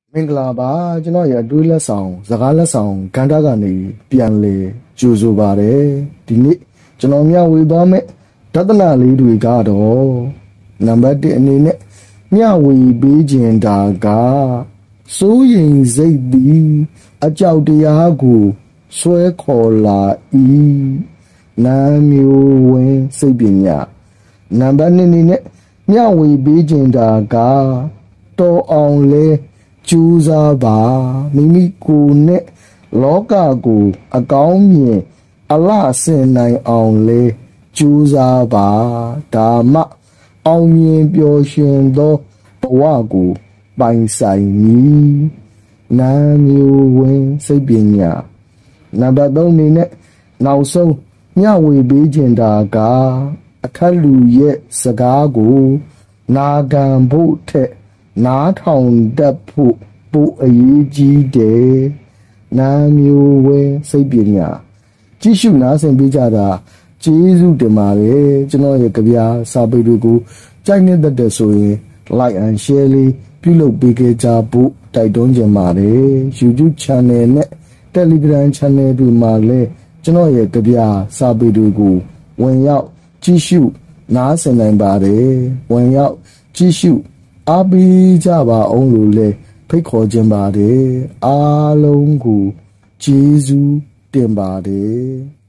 မင်္ဂလာပါကျွန်တော်ရဲ့အတွေးလက်ဆောင်စကားလက်ဆောင်ကဏ္ဍကနေပြန်လေကြိုဆိုပါတယ်ဒီနေ့ကျွန်တော်မျှဝေသွားမယ့်တသနာလေးတွေကတော့နံပါတ်1အနေနဲ့မျှဝေပေးခြင်းတာကစိုးရင်စိတ်သည်အကြောက်တရားကိုဆွဲခေါ်လာ၏နာမျိုးဝင်စိတ်ပညာနံပါတ်2အနေနဲ့မျှဝေပေးခြင်းတာကတော်အောင်လဲကျူးစားပါမိမိကိုယ်နဲ့လောကကိုအကောင်းမြင်အလှဆင်နိုင်အောင်လဲကျူးစားပါဒါမှအောင်မြင်ပျော်ရွှင်သောဘဝကိုပိုင်ဆိုင်မည်နာမျိုးဝင်စိတ်ပညာနံပါတ်3အနေနဲ့နောက်ဆုံးမျှဝေပေးခြင်းတာကအခက်လူရဲ့စကားကိုနာခံဖို့ထက်နားထောင်တတ်ဖို့ပိုအရေးကြီးတယ်နာမျိုးဝဲစိတ်ပညာကြည့်ရှုနားဆင်ပေးကြတာကျေးဇူးတင်ပါတယ်ကျွန်တော်ရဲ့ကြပြစာပေတွေကိုကြိုက်နေတဲ့ဆိုရင် like and share လေးပြုလုပ်ပေးကြကြဖို့တိုက်တွန်းချင်ပါတယ် YouTube channel နဲ့ Telegram channel တွေမှာလည်းကျွန်တော်ရဲ့ကြပြစာပေတွေကိုဝင်ရောက်ကြည့်ရှုနားဆင်နိုင်ပါတယ်ဝင်ရောက်ကြည့်ရှုအားပေးကြပါအောင်လို့လည်းဖိတ်ခေါ်ခြင်းပါတယ်အားလုံးကိုကျေးဇူးတင်ပါတယ်